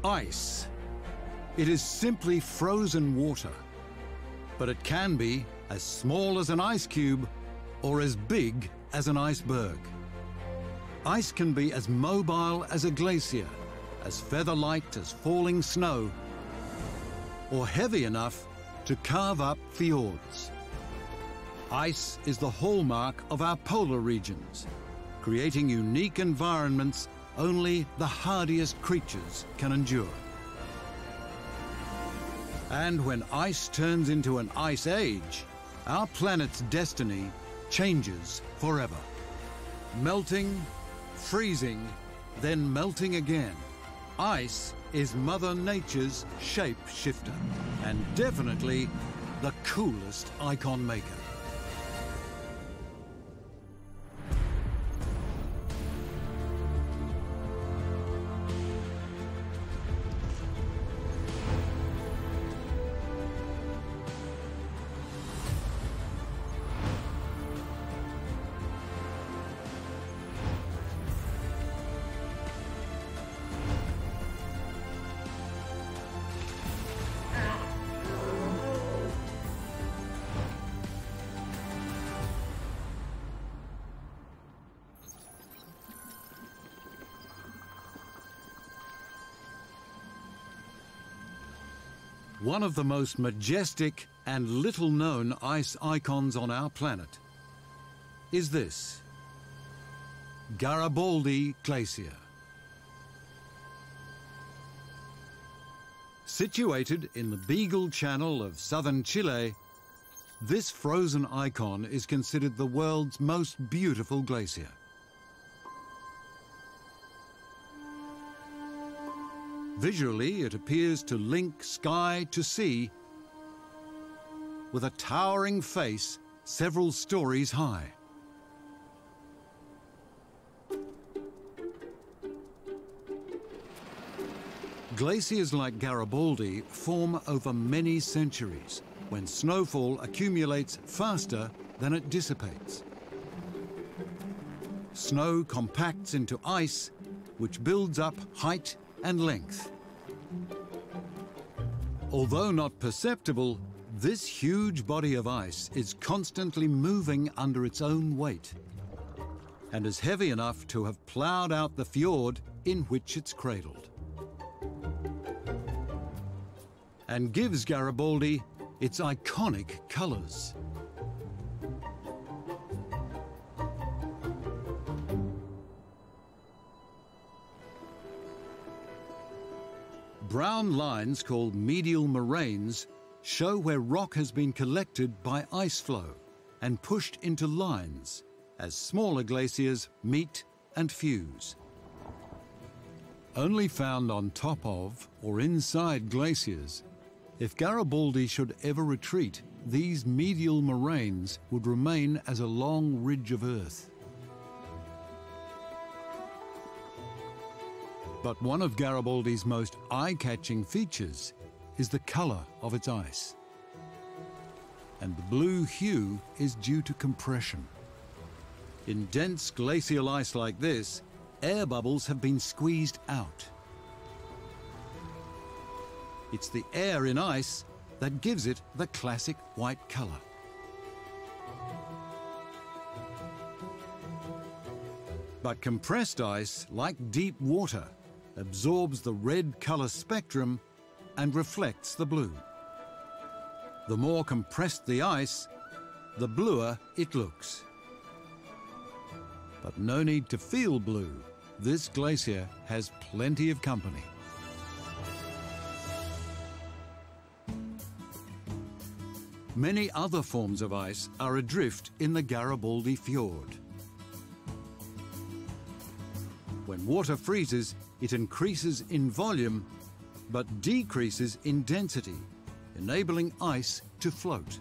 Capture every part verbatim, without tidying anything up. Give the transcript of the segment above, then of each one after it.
Ice. It is simply frozen water, but it can be as small as an ice cube or as big as an iceberg. Ice can be as mobile as a glacier, as feather-light as falling snow, or heavy enough to carve up fjords. Ice is the hallmark of our polar regions, creating unique environments only the hardiest creatures can endure. And when ice turns into an ice age, our planet's destiny changes forever. Melting, freezing, then melting again. Ice is Mother Nature's shape-shifter, and definitely the coolest icon maker. One of the most majestic and little-known ice icons on our planet is this, Garibaldi Glacier. Situated in the Beagle Channel of southern Chile, this frozen icon is considered the world's most beautiful glacier. Visually, it appears to link sky to sea with a towering face several stories high. Glaciers like Garibaldi form over many centuries when snowfall accumulates faster than it dissipates. Snow compacts into ice, which builds up height and length. Although not perceptible, this huge body of ice is constantly moving under its own weight and is heavy enough to have ploughed out the fjord in which it's cradled, and gives Garibaldi its iconic colours. Brown lines called medial moraines show where rock has been collected by ice flow and pushed into lines as smaller glaciers meet and fuse. Only found on top of or inside glaciers, if Garibaldi should ever retreat, these medial moraines would remain as a long ridge of earth. But one of Garibaldi's most eye-catching features is the colour of its ice. And the blue hue is due to compression. In dense glacial ice like this, air bubbles have been squeezed out. It's the air in ice that gives it the classic white colour. But compressed ice, like deep water, absorbs the red colour spectrum and reflects the blue. The more compressed the ice, the bluer it looks. But no need to feel blue. This glacier has plenty of company. Many other forms of ice are adrift in the Garibaldi Fjord. When water freezes, it increases in volume, but decreases in density, enabling ice to float.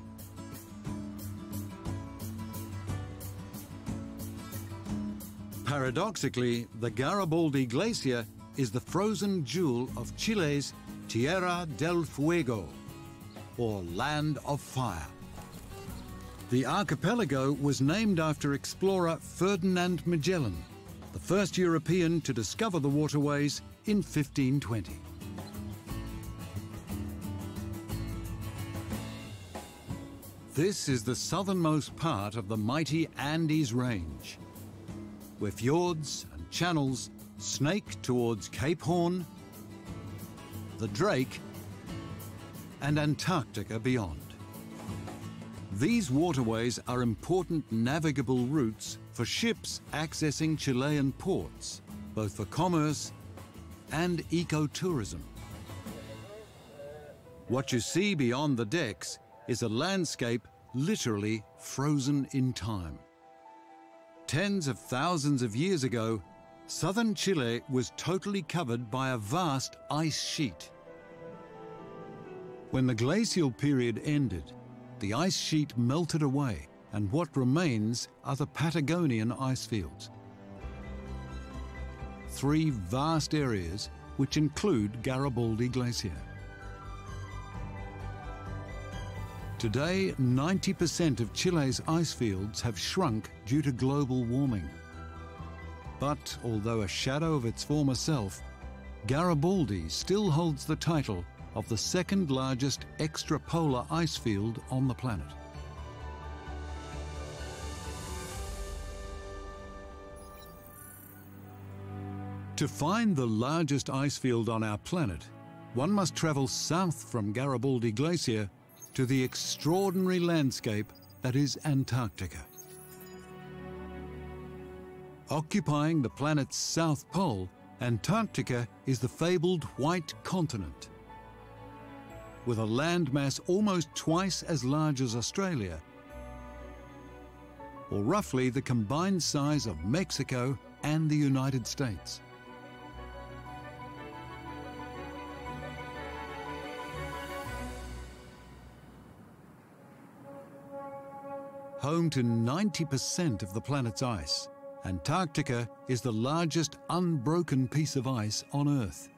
Paradoxically, the Garibaldi Glacier is the frozen jewel of Chile's Tierra del Fuego, or Land of Fire. The archipelago was named after explorer Ferdinand Magellan, the first European to discover the waterways in fifteen twenty. This is the southernmost part of the mighty Andes Range, where fjords and channels snake towards Cape Horn, the Drake, and Antarctica beyond. These waterways are important navigable routes for ships accessing Chilean ports, both for commerce and ecotourism. What you see beyond the decks is a landscape literally frozen in time. Tens of thousands of years ago, southern Chile was totally covered by a vast ice sheet. When the glacial period ended, the ice sheet melted away, and what remains are the Patagonian ice fields. Three vast areas which include Garibaldi Glacier. Today, ninety percent of Chile's ice fields have shrunk due to global warming. But although a shadow of its former self, Garibaldi still holds the title of the second largest extrapolar ice field on the planet. To find the largest ice field on our planet, one must travel south from Garibaldi Glacier to the extraordinary landscape that is Antarctica. Occupying the planet's south pole, Antarctica is the fabled white continent. With a landmass almost twice as large as Australia, or roughly the combined size of Mexico and the United States. Home to ninety percent of the planet's ice, Antarctica is the largest unbroken piece of ice on Earth.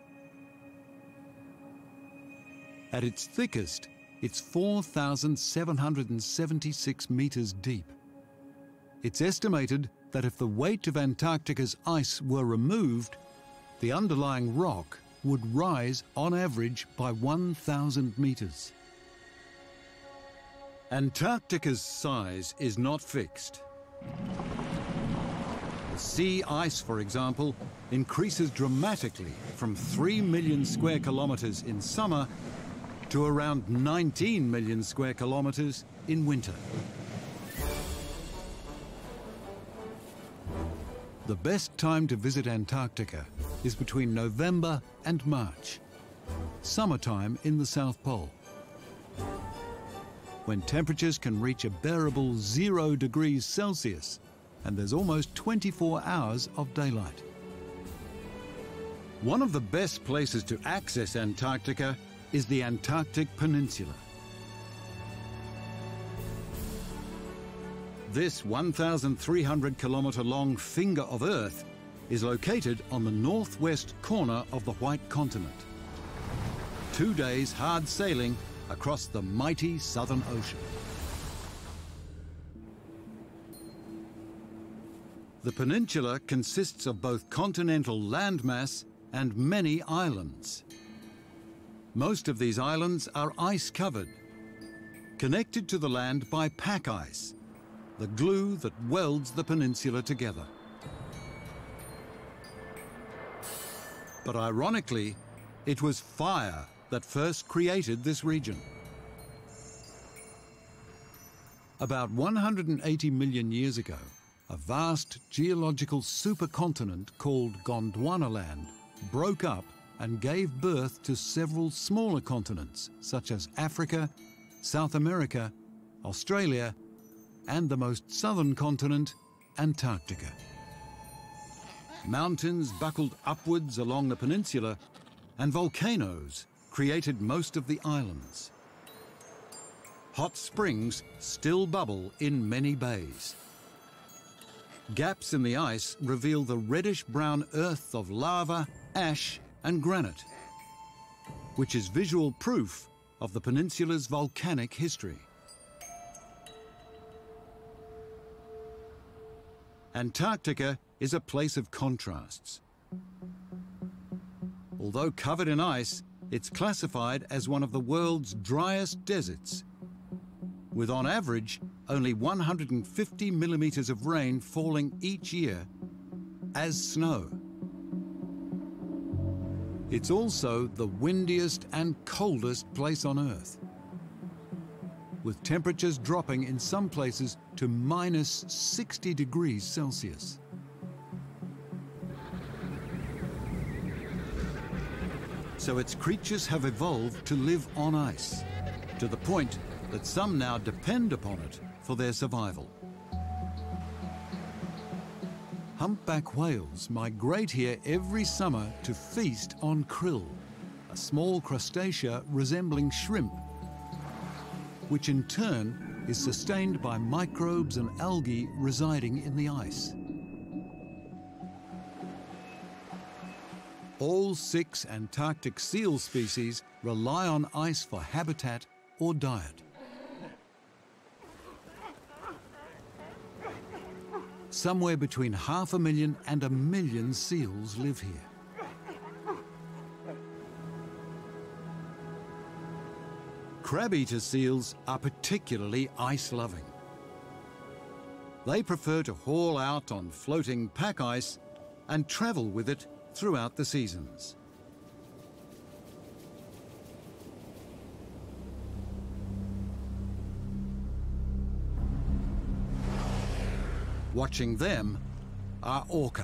At its thickest, it's four thousand seven hundred seventy-six meters deep. It's estimated that if the weight of Antarctica's ice were removed, the underlying rock would rise on average by one thousand meters. Antarctica's size is not fixed. The sea ice, for example, increases dramatically from three million square kilometers in summer to around nineteen million square kilometers in winter. The best time to visit Antarctica is between November and March, summertime in the South Pole, when temperatures can reach a bearable zero degrees Celsius and there's almost twenty-four hours of daylight. One of the best places to access Antarctica is the Antarctic Peninsula. This one thousand three hundred kilometer long finger of Earth is located on the northwest corner of the White Continent. Two days hard sailing across the mighty Southern Ocean. The peninsula consists of both continental landmass and many islands. Most of these islands are ice-covered, connected to the land by pack ice, the glue that welds the peninsula together. But ironically, it was fire that first created this region. About one hundred eighty million years ago, a vast geological supercontinent called Gondwanaland broke up and gave birth to several smaller continents, such as Africa, South America, Australia, and the most southern continent, Antarctica. Mountains buckled upwards along the peninsula, and volcanoes created most of the islands. Hot springs still bubble in many bays. Gaps in the ice reveal the reddish-brown earth of lava, ash, and granite, which is visual proof of the peninsula's volcanic history. Antarctica is a place of contrasts. Although covered in ice, it's classified as one of the world's driest deserts, with on average only one hundred fifty millimeters of rain falling each year as snow. It's also the windiest and coldest place on Earth, with temperatures dropping in some places to minus sixty degrees Celsius. So its creatures have evolved to live on ice, to the point that some now depend upon it for their survival. Humpback whales migrate here every summer to feast on krill, a small crustacea resembling shrimp, which in turn is sustained by microbes and algae residing in the ice. All six Antarctic seal species rely on ice for habitat or diet. Somewhere between half a million and a million seals live here. Crab-eater seals are particularly ice-loving. They prefer to haul out on floating pack ice and travel with it throughout the seasons. Watching them are orca.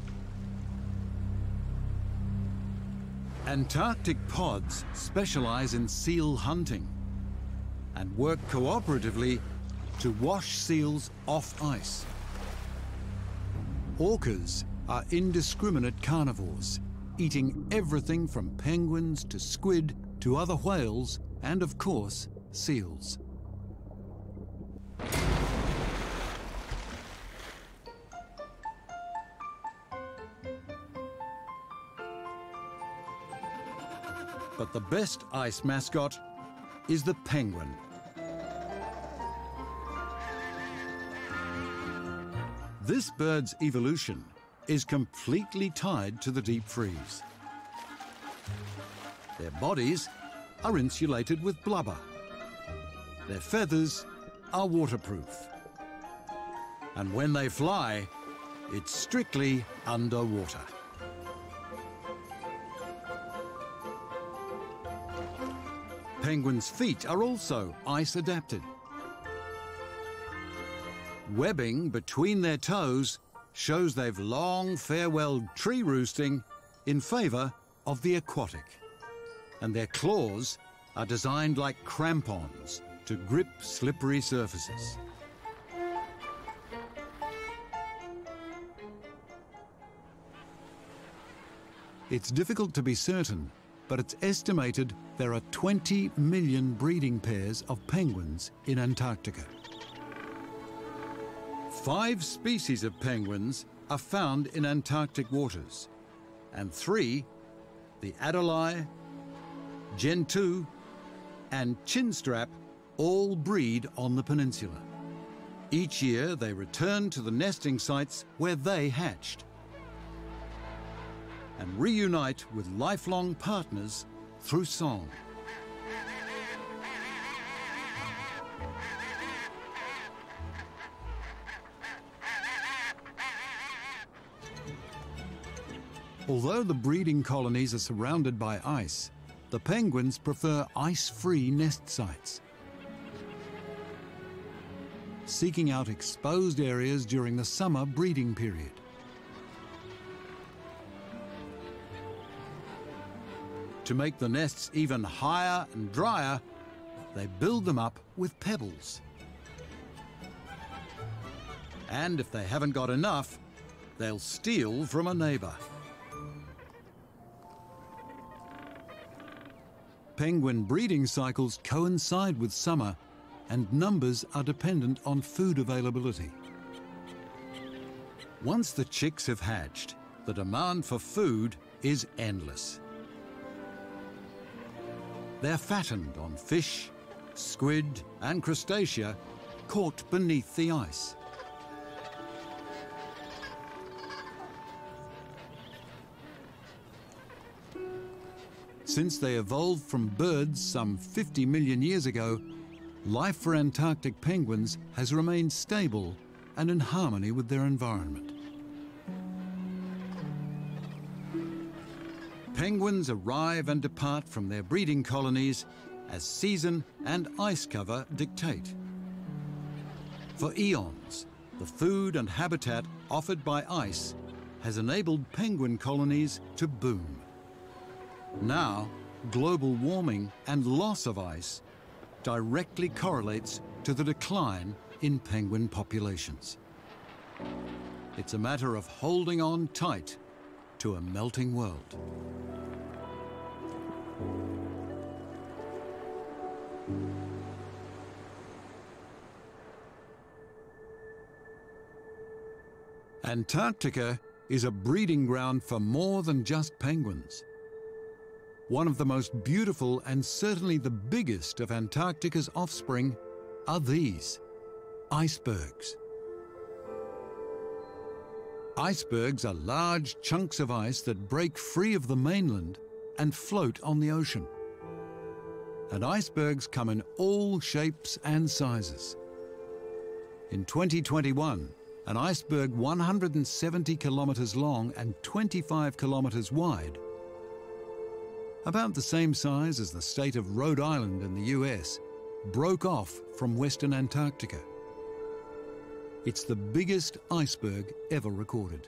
Antarctic pods specialize in seal hunting and work cooperatively to wash seals off ice. Orcas are indiscriminate carnivores, eating everything from penguins to squid to other whales and, of course, seals. But the best ice mascot is the penguin. This bird's evolution is completely tied to the deep freeze. Their bodies are insulated with blubber. Their feathers are waterproof. And when they fly, it's strictly underwater. Penguins' feet are also ice-adapted. Webbing between their toes shows they've long farewelled tree roosting in favour of the aquatic. And their claws are designed like crampons to grip slippery surfaces. It's difficult to be certain, but it's estimated there are twenty million breeding pairs of penguins in Antarctica. Five species of penguins are found in Antarctic waters, and three, the Adelie, Gentoo, and Chinstrap, all breed on the peninsula. Each year they return to the nesting sites where they hatched and reunite with lifelong partners through song. Although the breeding colonies are surrounded by ice, the penguins prefer ice-free nest sites, seeking out exposed areas during the summer breeding period. To make the nests even higher and drier, they build them up with pebbles. And if they haven't got enough, they'll steal from a neighbour. Penguin breeding cycles coincide with summer, and numbers are dependent on food availability. Once the chicks have hatched, the demand for food is endless. They're fattened on fish, squid, and crustacea caught beneath the ice. Since they evolved from birds some fifty million years ago, life for Antarctic penguins has remained stable and in harmony with their environment. Penguins arrive and depart from their breeding colonies as season and ice cover dictate. For eons, the food and habitat offered by ice has enabled penguin colonies to boom. Now, global warming and loss of ice directly correlates to the decline in penguin populations. It's a matter of holding on tight to a melting world. Antarctica is a breeding ground for more than just penguins. One of the most beautiful and certainly the biggest of Antarctica's offspring are these, icebergs. Icebergs are large chunks of ice that break free of the mainland and float on the ocean. And icebergs come in all shapes and sizes. In twenty twenty-one, an iceberg one hundred seventy kilometers long and twenty-five kilometers wide, about the same size as the state of Rhode Island in the U S, broke off from western Antarctica. It's the biggest iceberg ever recorded.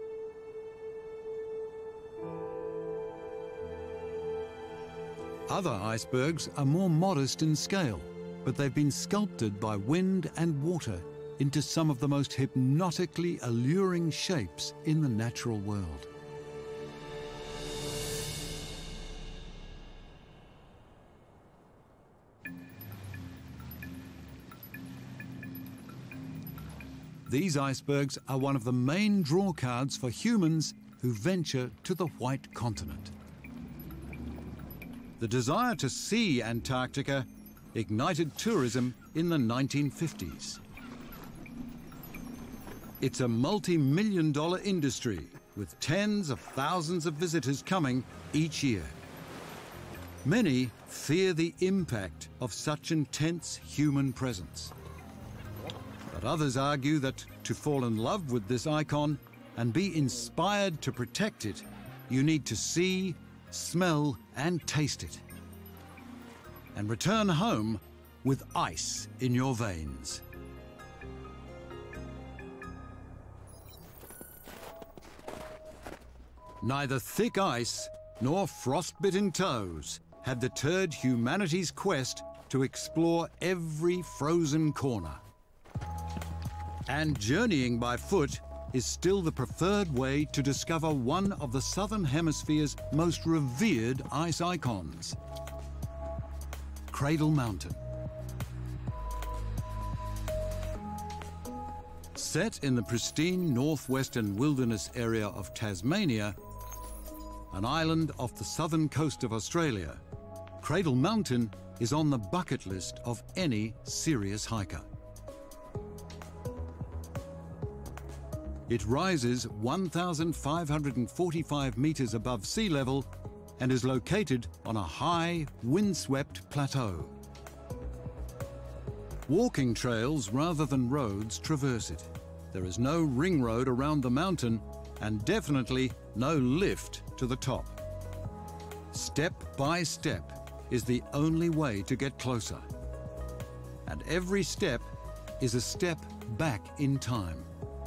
Other icebergs are more modest in scale, but they've been sculpted by wind and water into some of the most hypnotically alluring shapes in the natural world. These icebergs are one of the main drawcards for humans who venture to the White Continent. The desire to see Antarctica ignited tourism in the nineteen fifties. It's a multi-million dollar industry with tens of thousands of visitors coming each year. Many fear the impact of such intense human presence. But others argue that to fall in love with this icon and be inspired to protect it, you need to see, smell, and taste it. And return home with ice in your veins. Neither thick ice nor frostbitten toes have deterred humanity's quest to explore every frozen corner. And journeying by foot is still the preferred way to discover one of the Southern Hemisphere's most revered ice icons, Cradle Mountain. Set in the pristine northwestern wilderness area of Tasmania, an island off the southern coast of Australia, Cradle Mountain is on the bucket list of any serious hiker. It rises one thousand five hundred forty-five meters above sea level and is located on a high, windswept plateau. Walking trails rather than roads traverse it. There is no ring road around the mountain and definitely no lift to the top. Step by step is the only way to get closer. And every step is a step back in time.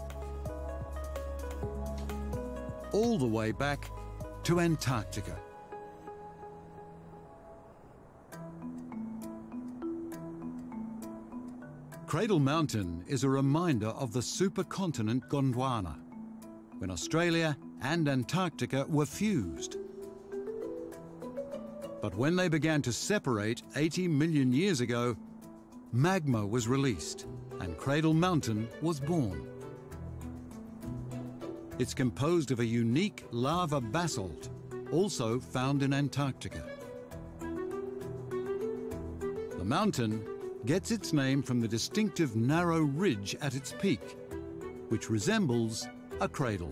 All the way back to Antarctica. Cradle Mountain is a reminder of the supercontinent Gondwana, when Australia and Antarctica were fused. But when they began to separate eighty million years ago, magma was released and Cradle Mountain was born. It's composed of a unique lava basalt, also found in Antarctica. The mountain gets its name from the distinctive narrow ridge at its peak, which resembles a cradle.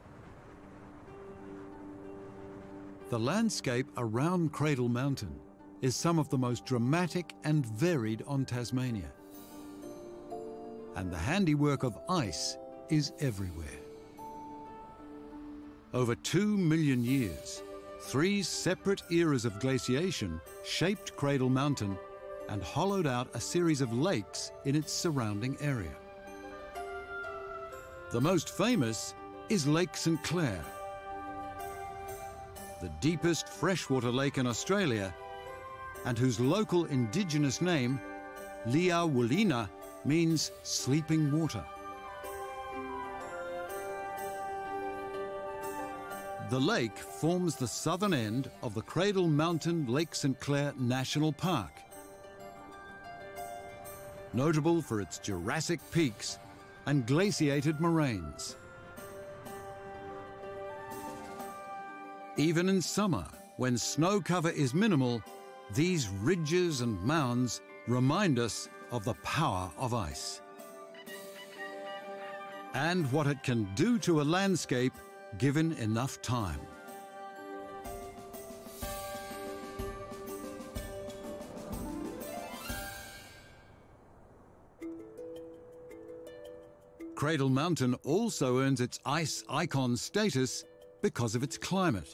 The landscape around Cradle Mountain is some of the most dramatic and varied on Tasmania. And the handiwork of ice is everywhere. Over two million years, three separate eras of glaciation shaped Cradle Mountain and hollowed out a series of lakes in its surrounding area. The most famous is Lake Saint Clair, the deepest freshwater lake in Australia, and whose local indigenous name, Liawulina, means sleeping water. The lake forms the southern end of the Cradle Mountain Lake Saint Clair National Park, notable for its Jurassic peaks and glaciated moraines. Even in summer, when snow cover is minimal, these ridges and mounds remind us of the power of ice and what it can do to a landscape given enough time. Cradle Mountain also earns its ice icon status because of its climate.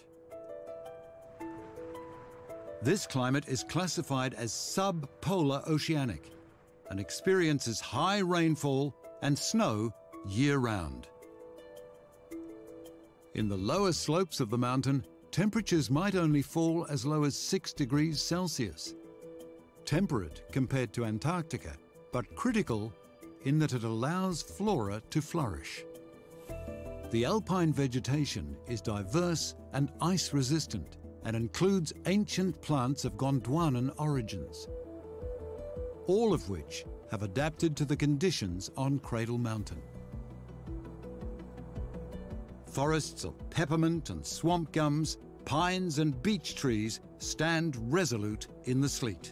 This climate is classified as subpolar oceanic and experiences high rainfall and snow year-round. In the lower slopes of the mountain, temperatures might only fall as low as six degrees Celsius. Temperate compared to Antarctica, but critical in that it allows flora to flourish. The alpine vegetation is diverse and ice-resistant and includes ancient plants of Gondwanan origins, all of which have adapted to the conditions on Cradle Mountain. Forests of peppermint and swamp gums, pines and beech trees stand resolute in the sleet.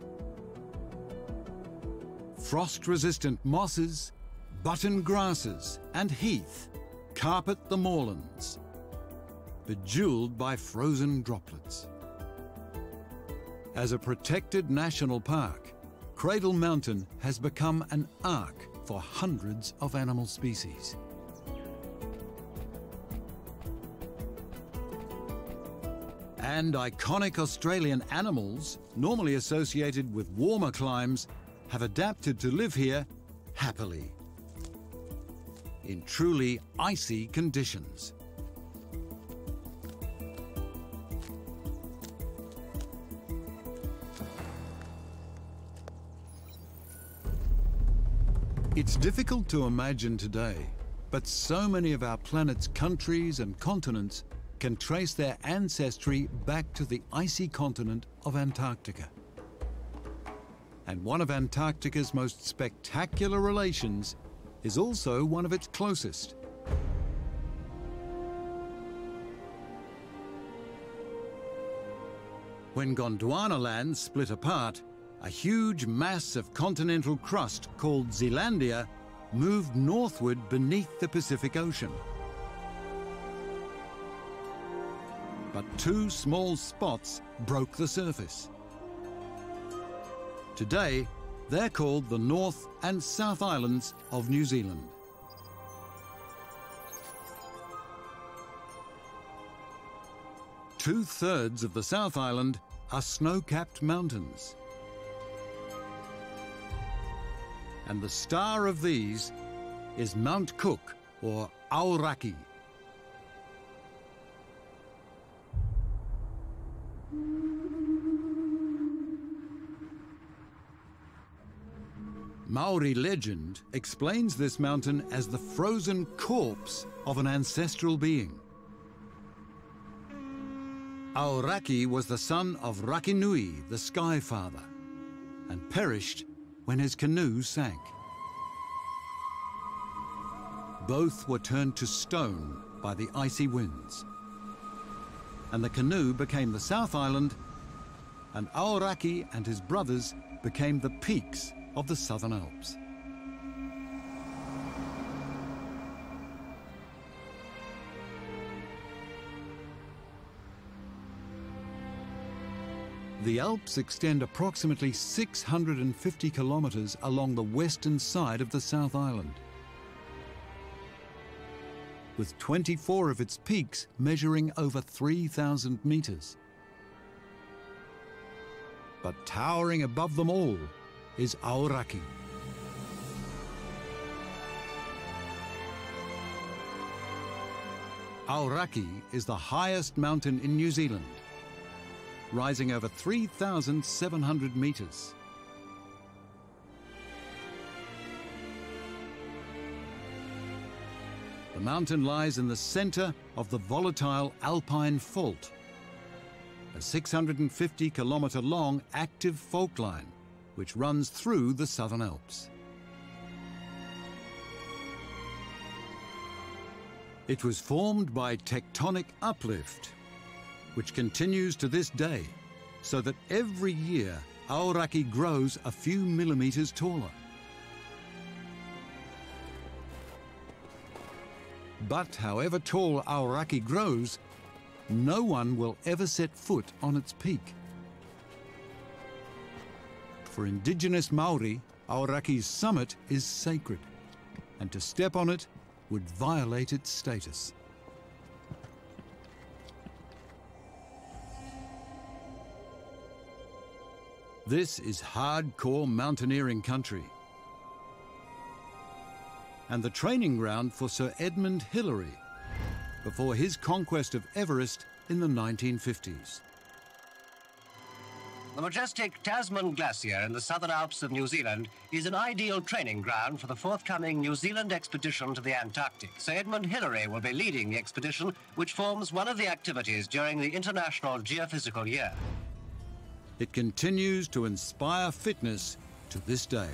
Frost-resistant mosses, button grasses and heath carpet the moorlands, bejeweled by frozen droplets. As a protected national park, Cradle Mountain has become an ark for hundreds of animal species. And iconic Australian animals, normally associated with warmer climes, have adapted to live here happily, in truly icy conditions. It's difficult to imagine today, but so many of our planet's countries and continents can trace their ancestry back to the icy continent of Antarctica. And one of Antarctica's most spectacular relations is also one of its closest. When Gondwana land split apart, a huge mass of continental crust called Zealandia moved northward beneath the Pacific Ocean. But two small spots broke the surface. Today, they're called the North and South Islands of New Zealand. Two-thirds of the South Island are snow-capped mountains. And the star of these is Mount Cook, or Aoraki. Maori legend explains this mountain as the frozen corpse of an ancestral being. Aoraki was the son of Rakinui, the Sky Father, and perished when his canoe sank. Both were turned to stone by the icy winds, and the canoe became the South Island, and Aoraki and his brothers became the peaks of the Southern Alps. The Alps extend approximately six hundred fifty kilometres along the western side of the South Island, with twenty-four of its peaks measuring over three thousand metres. But towering above them all is Aoraki. Aoraki is the highest mountain in New Zealand, rising over three thousand seven hundred metres. The mountain lies in the centre of the volatile Alpine Fault, a six hundred fifty kilometre long active fault line which runs through the Southern Alps. It was formed by tectonic uplift, which continues to this day, so that every year Aoraki grows a few millimetres taller. But however tall Aoraki grows, no one will ever set foot on its peak. For indigenous Maori, Aoraki's summit is sacred, and to step on it would violate its status. This is hardcore mountaineering country, and the training ground for Sir Edmund Hillary before his conquest of Everest in the nineteen fifties. The majestic Tasman Glacier in the Southern Alps of New Zealand is an ideal training ground for the forthcoming New Zealand expedition to the Antarctic. Sir Edmund Hillary will be leading the expedition, which forms one of the activities during the International Geophysical Year. It continues to inspire fitness to this day.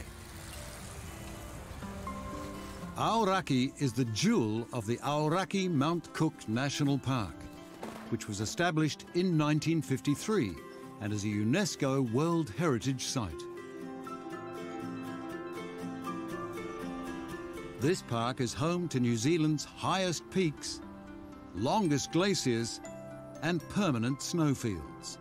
Aoraki is the jewel of the Aoraki Mount Cook National Park, which was established in nineteen fifty-three and is a UNESCO World Heritage Site. This park is home to New Zealand's highest peaks, longest glaciers, and permanent snowfields.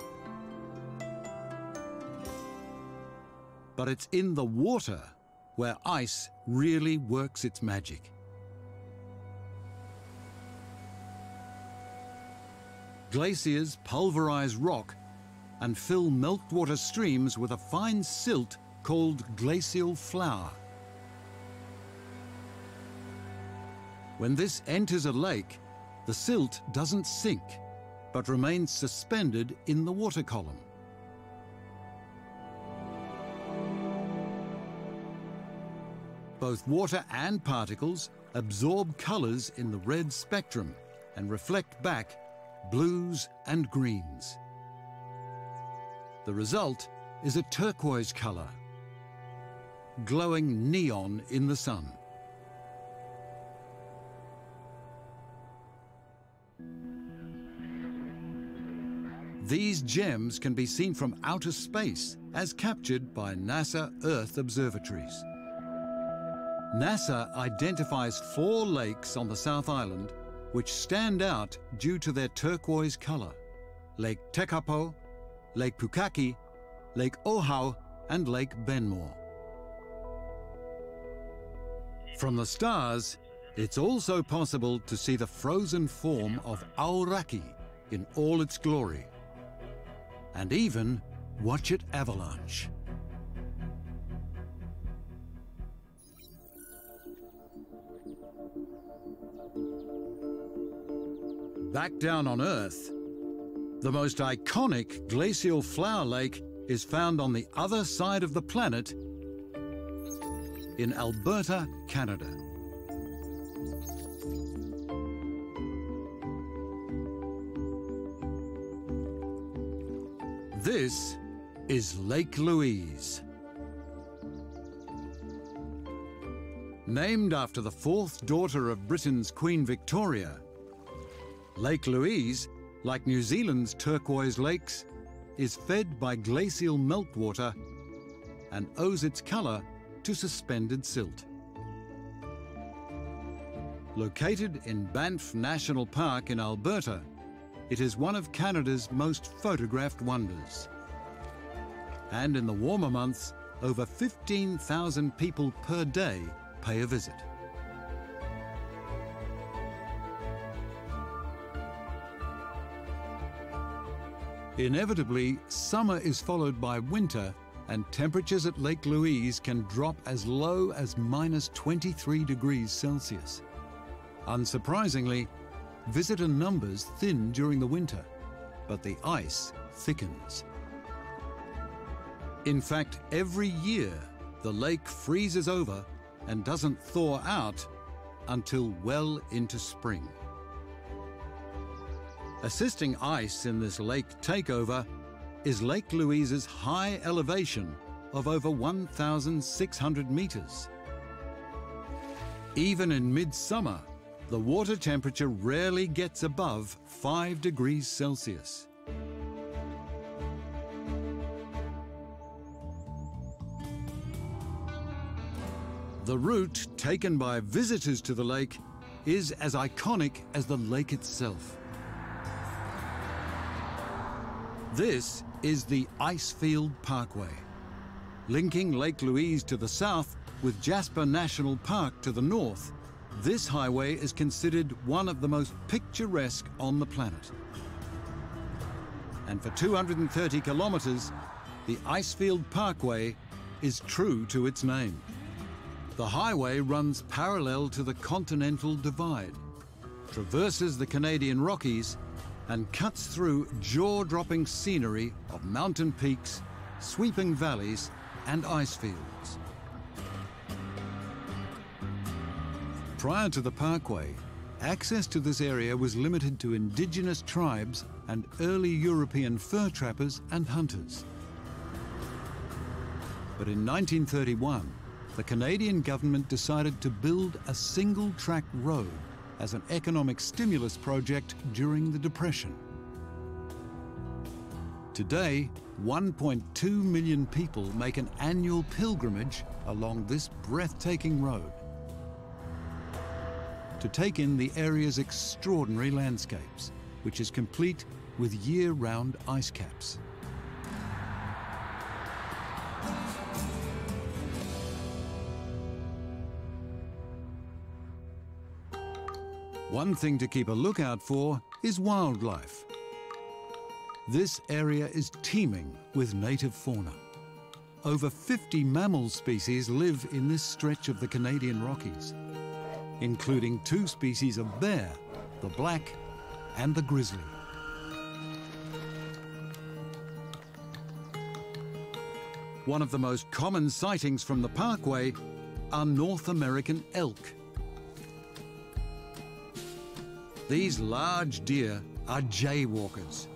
But it's in the water where ice really works its magic. Glaciers pulverize rock and fill meltwater streams with a fine silt called glacial flour. When this enters a lake, the silt doesn't sink, but remains suspended in the water column. Both water and particles absorb colours in the red spectrum and reflect back blues and greens. The result is a turquoise colour, glowing neon in the sun. These gems can be seen from outer space as captured by NASA Earth observatories. NASA identifies four lakes on the South Island which stand out due to their turquoise colour: Lake Tekapo, Lake Pukaki, Lake Ohau, and Lake Benmore. From the stars, it's also possible to see the frozen form of Aoraki in all its glory, and even watch it avalanche. Back down on Earth, the most iconic glacial flower lake is found on the other side of the planet in Alberta, Canada. This is Lake Louise. Named after the fourth daughter of Britain's Queen Victoria, Lake Louise, like New Zealand's turquoise lakes, is fed by glacial meltwater and owes its colour to suspended silt. Located in Banff National Park in Alberta, it is one of Canada's most photographed wonders. And in the warmer months, over fifteen thousand people per day pay a visit. Inevitably, summer is followed by winter, and temperatures at Lake Louise can drop as low as minus twenty-three degrees Celsius. Unsurprisingly, visitor numbers thin during the winter, but the ice thickens. In fact, every year, the lake freezes over and doesn't thaw out until well into spring. Assisting ice in this lake takeover is Lake Louise's high elevation of over one thousand six hundred meters. Even in midsummer, the water temperature rarely gets above five degrees Celsius. The route taken by visitors to the lake is as iconic as the lake itself. This is the Icefield Parkway. Linking Lake Louise to the south with Jasper National Park to the north, this highway is considered one of the most picturesque on the planet. And for two hundred thirty kilometers, the Icefield Parkway is true to its name. The highway runs parallel to the Continental Divide, traverses the Canadian Rockies, and cuts through jaw-dropping scenery of mountain peaks, sweeping valleys, and ice fields. Prior to the parkway, access to this area was limited to indigenous tribes and early European fur trappers and hunters. But in nineteen thirty-one, the Canadian government decided to build a single-track road as an economic stimulus project during the Depression. Today, one point two million people make an annual pilgrimage along this breathtaking road to take in the area's extraordinary landscapes, which is complete with year-round ice caps. One thing to keep a lookout for is wildlife. This area is teeming with native fauna. Over fifty mammal species live in this stretch of the Canadian Rockies, including two species of bear, the black and the grizzly. One of the most common sightings from the parkway are North American elk. These large deer are jaywalkers.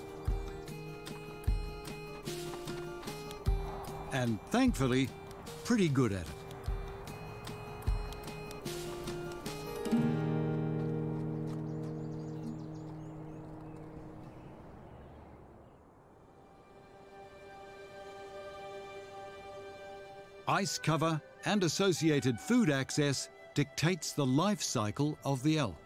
And thankfully, pretty good at it. Ice cover and associated food access dictates the life cycle of the elk.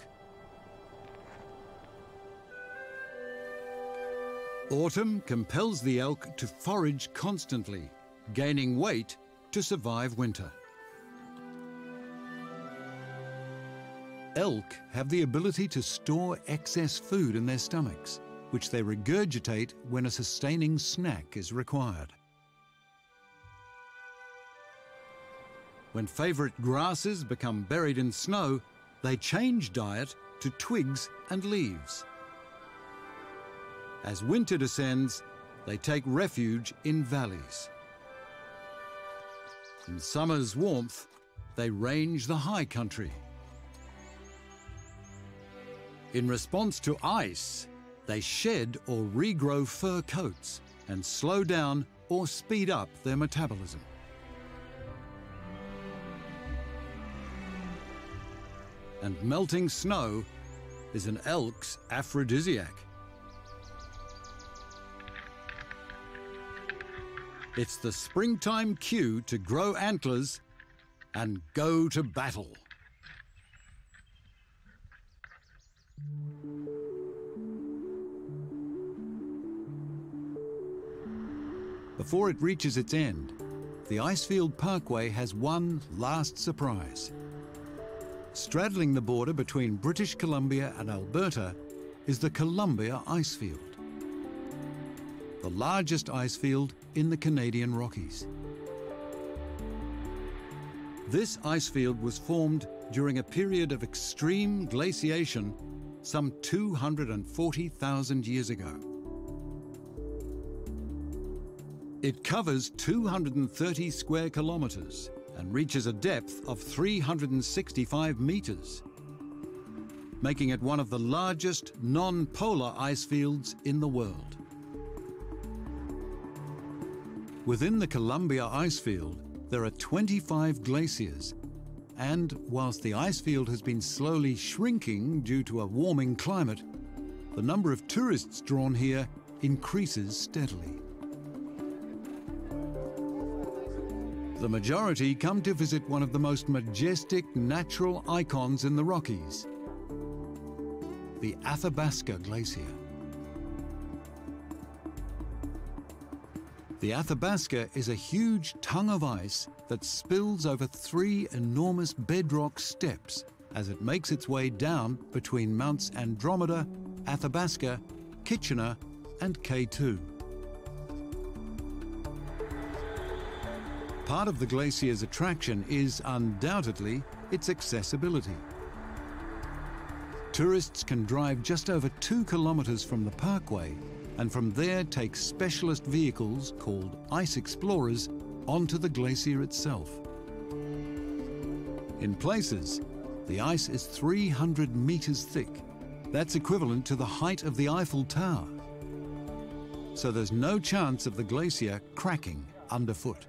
Autumn compels the elk to forage constantly, gaining weight to survive winter. Elk have the ability to store excess food in their stomachs, which they regurgitate when a sustaining snack is required. When favorite grasses become buried in snow, they change diet to twigs and leaves. As winter descends, they take refuge in valleys. In summer's warmth, they range the high country. In response to ice, they shed or regrow fur coats and slow down or speed up their metabolism. And melting snow is an elk's aphrodisiac. It's the springtime cue to grow antlers and go to battle. Before it reaches its end, the Icefield Parkway has one last surprise. Straddling the border between British Columbia and Alberta is the Columbia Icefield, the largest icefield in the Canadian Rockies. This icefield was formed during a period of extreme glaciation some two hundred forty thousand years ago. It covers two hundred thirty square kilometers and reaches a depth of three hundred sixty-five meters, making it one of the largest non-polar ice fields in the world. Within the Columbia Icefield, there are twenty-five glaciers, and whilst the icefield has been slowly shrinking due to a warming climate, the number of tourists drawn here increases steadily. The majority come to visit one of the most majestic natural icons in the Rockies, the Athabasca Glacier. The Athabasca is a huge tongue of ice that spills over three enormous bedrock steps as it makes its way down between Mounts Andromeda, Athabasca, Kitchener, and K two. Part of the glacier's attraction is undoubtedly its accessibility. Tourists can drive just over two kilometres from the parkway and from there take specialist vehicles called ice explorers onto the glacier itself. In places, the ice is three hundred metres thick. That's equivalent to the height of the Eiffel Tower. So there's no chance of the glacier cracking underfoot.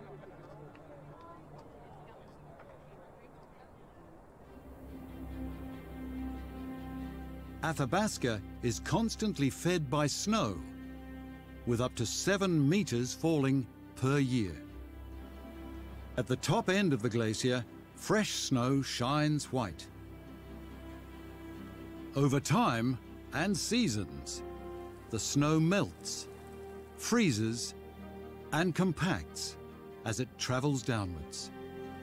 Athabasca is constantly fed by snow, with up to seven meters falling per year. At the top end of the glacier, fresh snow shines white. Over time and seasons, the snow melts, freezes, and compacts as it travels downwards.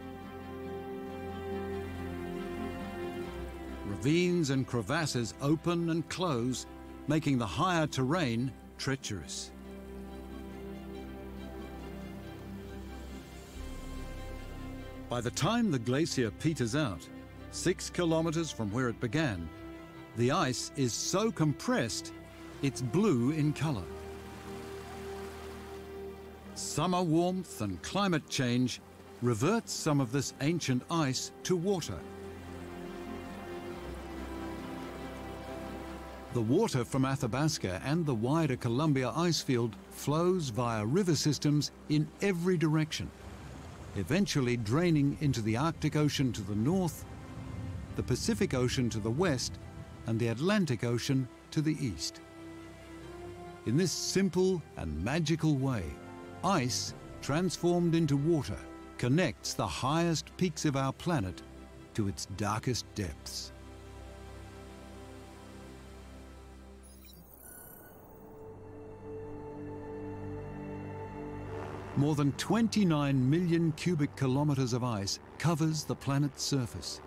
Ravines and crevasses open and close, making the higher terrain treacherous. By the time the glacier peters out, six kilometers from where it began, the ice is so compressed it's blue in color. Summer warmth and climate change reverts some of this ancient ice to water. The water from Athabasca and the wider Columbia Icefield flows via river systems in every direction, eventually draining into the Arctic Ocean to the north, the Pacific Ocean to the west, and the Atlantic Ocean to the east. In this simple and magical way, ice, transformed into water, connects the highest peaks of our planet to its darkest depths. More than twenty-nine million cubic kilometers of ice covers the planet's surface.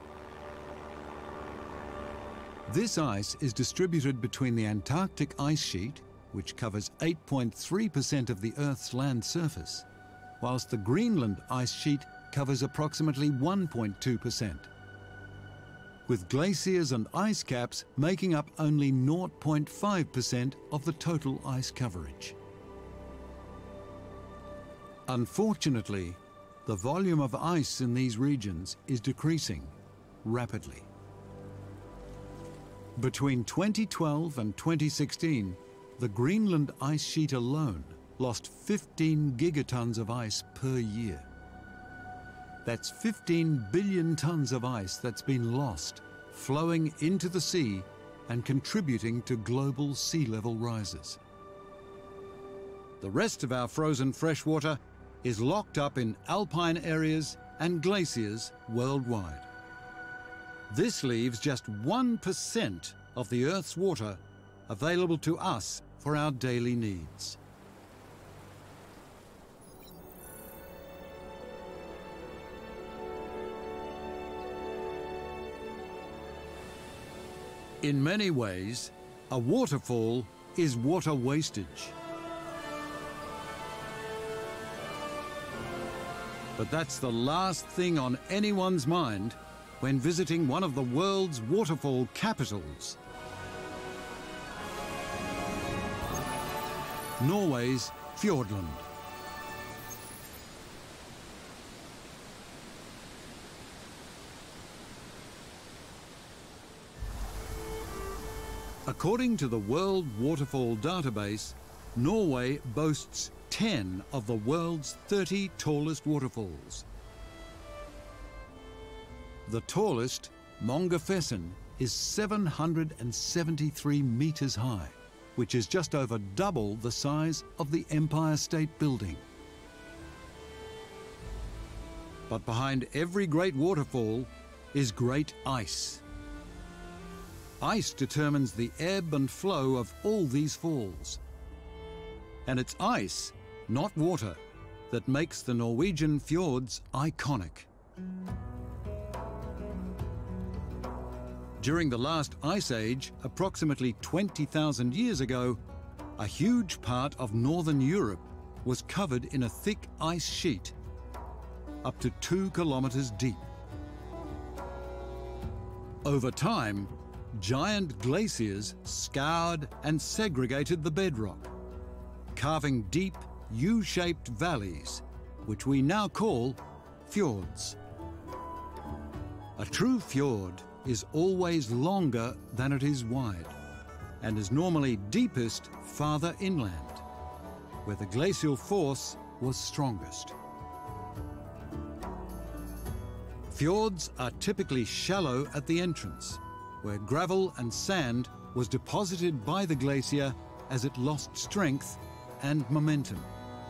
This ice is distributed between the Antarctic ice sheet, which covers eight point three percent of the Earth's land surface, whilst the Greenland ice sheet covers approximately one point two percent, with glaciers and ice caps making up only zero point five percent of the total ice coverage. Unfortunately, the volume of ice in these regions is decreasing rapidly. Between twenty twelve and twenty sixteen, the Greenland ice sheet alone lost fifteen gigatons of ice per year. That's fifteen billion tons of ice that's been lost, flowing into the sea and contributing to global sea level rises. The rest of our frozen freshwater is locked up in alpine areas and glaciers worldwide. This leaves just one percent of the Earth's water available to us for our daily needs. In many ways, a waterfall is water wastage. But that's the last thing on anyone's mind when visiting one of the world's waterfall capitals. Norway's Fjordland. According to the World Waterfall Database, Norway boasts ten of the world's thirty tallest waterfalls. The tallest, Mongafesson, is seven hundred seventy-three metres high, which is just over double the size of the Empire State Building. But behind every great waterfall is great ice. Ice determines the ebb and flow of all these falls. And it's ice, not water, that makes the Norwegian fjords iconic. During the last ice age, approximately twenty thousand years ago, a huge part of northern Europe was covered in a thick ice sheet, up to two kilometers deep. Over time, giant glaciers scoured and segregated the bedrock, carving deep U-shaped valleys, which we now call fjords. A true fjord is always longer than it is wide, and is normally deepest farther inland, where the glacial force was strongest. Fjords are typically shallow at the entrance, where gravel and sand was deposited by the glacier as it lost strength and momentum.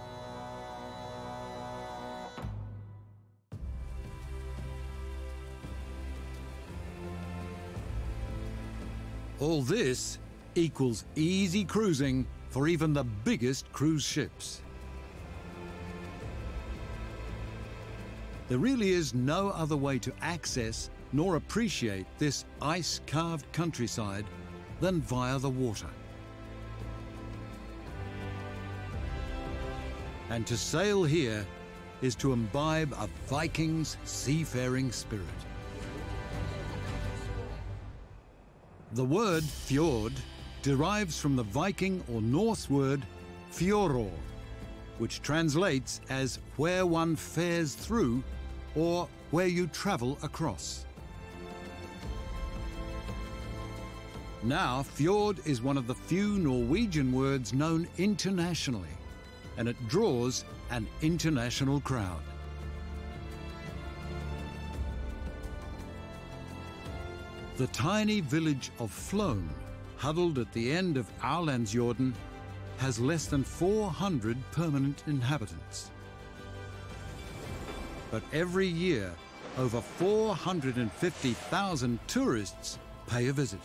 All this equals easy cruising for even the biggest cruise ships. There really is no other way to access nor appreciate this ice-carved countryside than via the water. And to sail here is to imbibe a Viking's seafaring spirit. The word fjord derives from the Viking or Norse word fjoror, which translates as where one fares through or where you travel across. Now, fjord is one of the few Norwegian words known internationally, and it draws an international crowd. The tiny village of Flåm, huddled at the end of Aurlandsfjorden, has less than four hundred permanent inhabitants. But every year, over four hundred fifty thousand tourists pay a visit.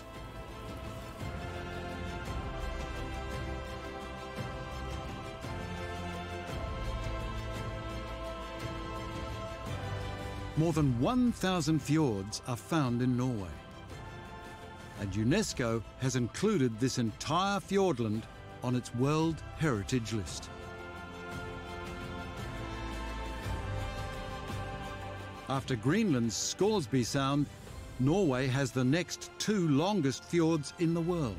More than one thousand fjords are found in Norway, and UNESCO has included this entire fjordland on its World Heritage List. After Greenland's Scoresby Sound, Norway has the next two longest fjords in the world.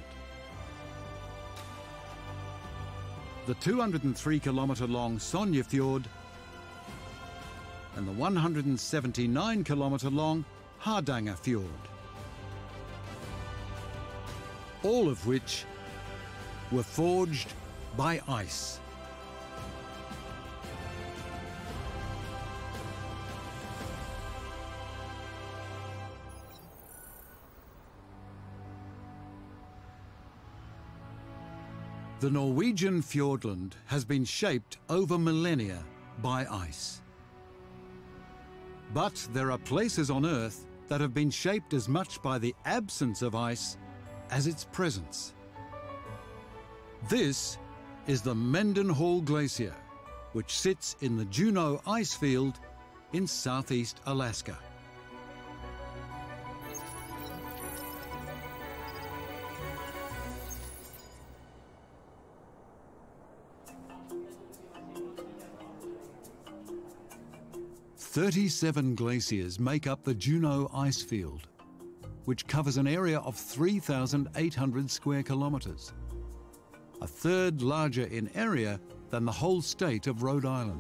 The two hundred three kilometre long Sognefjord and the one hundred seventy-nine kilometre long Hardangerfjord, all of which were forged by ice. The Norwegian fjordland has been shaped over millennia by ice. But there are places on Earth that have been shaped as much by the absence of ice as its presence. This is the Mendenhall Glacier, which sits in the Juneau ice field in southeast Alaska. thirty-seven glaciers make up the Juneau ice field, which covers an area of three thousand eight hundred square kilometres, a third larger in area than the whole state of Rhode Island.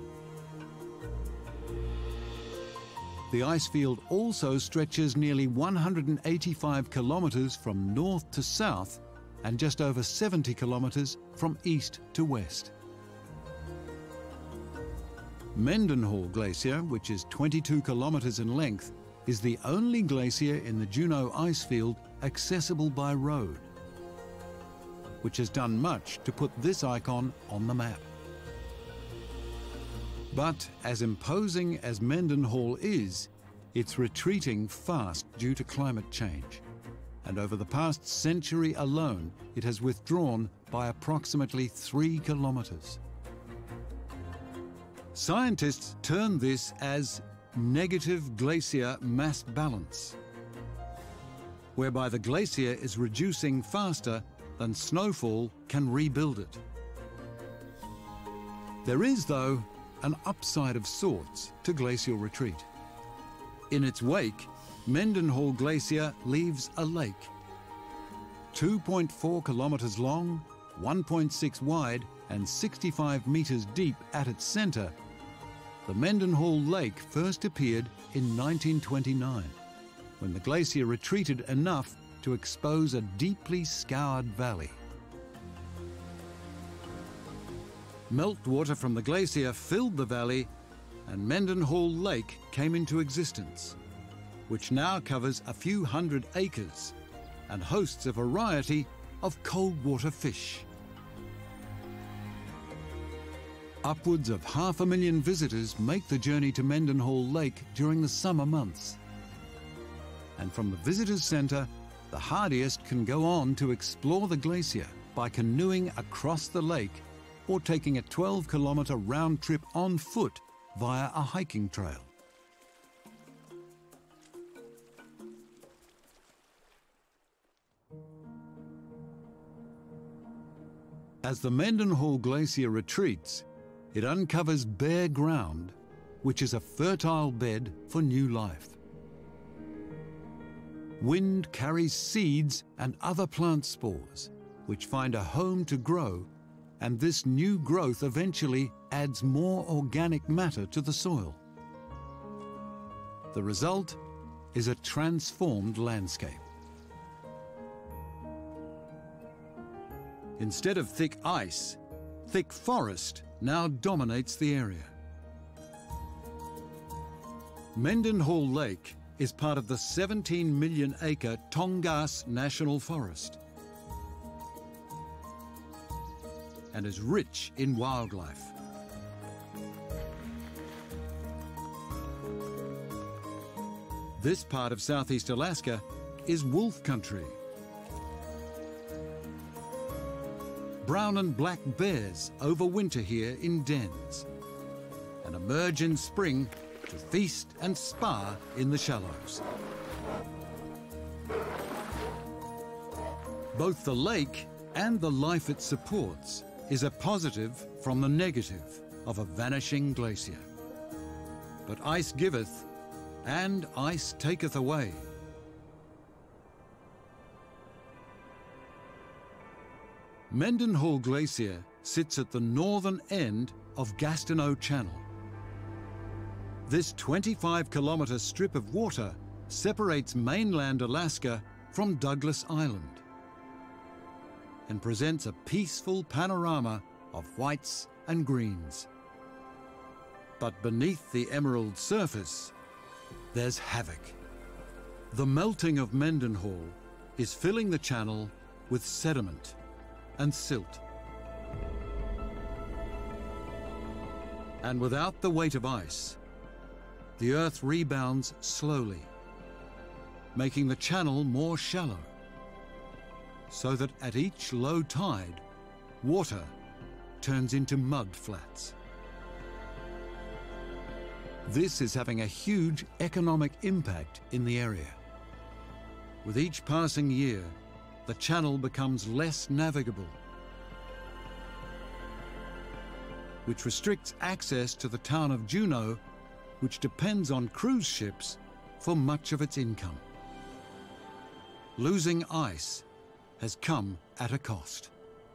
The ice field also stretches nearly one hundred eighty-five kilometres from north to south and just over seventy kilometres from east to west. Mendenhall Glacier, which is twenty-two kilometres in length, is the only glacier in the Juneau ice field accessible by road, which has done much to put this icon on the map. But as imposing as Mendenhall is, it's retreating fast due to climate change. And over the past century alone, it has withdrawn by approximately three kilometres. Scientists term this as negative glacier mass balance, whereby the glacier is reducing faster than snowfall can rebuild it. There is, though, an upside of sorts to glacial retreat. In its wake, Mendenhall Glacier leaves a lake. two point four kilometres long, one point six wide and sixty-five metres deep at its centre, the Mendenhall Lake first appeared in nineteen twenty-nine, when the glacier retreated enough to expose a deeply scoured valley. Meltwater from the glacier filled the valley and Mendenhall Lake came into existence, which now covers a few hundred acres and hosts a variety of cold water fish. Upwards of half a million visitors make the journey to Mendenhall Lake during the summer months. And from the visitors' centre, the hardiest can go on to explore the glacier by canoeing across the lake or taking a twelve kilometre round trip on foot via a hiking trail. As the Mendenhall Glacier retreats, it uncovers bare ground, which is a fertile bed for new life. Wind carries seeds and other plant spores, which find a home to grow, and this new growth eventually adds more organic matter to the soil. The result is a transformed landscape. Instead of thick ice, thick forest now dominates the area. Mendenhall Lake is part of the seventeen million acre Tongass National Forest and is rich in wildlife. This part of southeast Alaska is wolf country. Brown and black bears overwinter here in dens and emerge in spring to feast and spar in the shallows. Both the lake and the life it supports is a positive from the negative of a vanishing glacier. But ice giveth, and ice taketh away. Mendenhall Glacier sits at the northern end of Gastineau Channel. This twenty-five kilometre strip of water separates mainland Alaska from Douglas Island and presents a peaceful panorama of whites and greens. But beneath the emerald surface, there's havoc. The melting of Mendenhall is filling the channel with sediment and silt. And without the weight of ice, the Earth rebounds slowly, making the channel more shallow, so that at each low tide, water turns into mud flats. This is having a huge economic impact in the area. With each passing year, the channel becomes less navigable, which restricts access to the town of Juneau which depends on cruise ships for much of its income. Losing ice has come at a cost.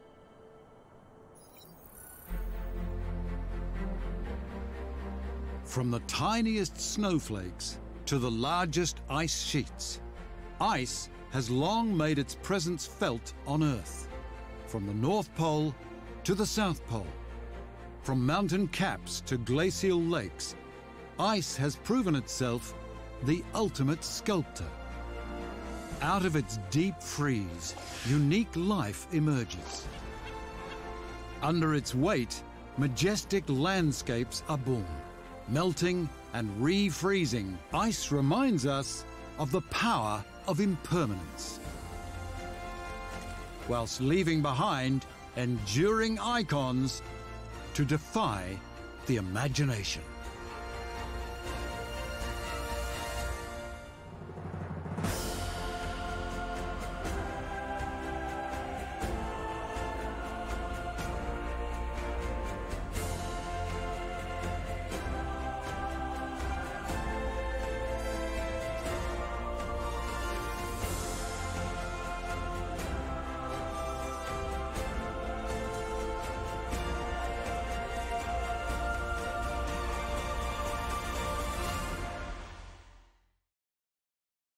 From the tiniest snowflakes to the largest ice sheets, ice has long made its presence felt on Earth, from the North Pole to the South Pole. From mountain caps to glacial lakes, ice has proven itself the ultimate sculptor. Out of its deep freeze, unique life emerges. Under its weight, majestic landscapes are born. Melting and refreezing, ice reminds us of the power of impermanence, whilst leaving behind enduring icons to defy the imagination.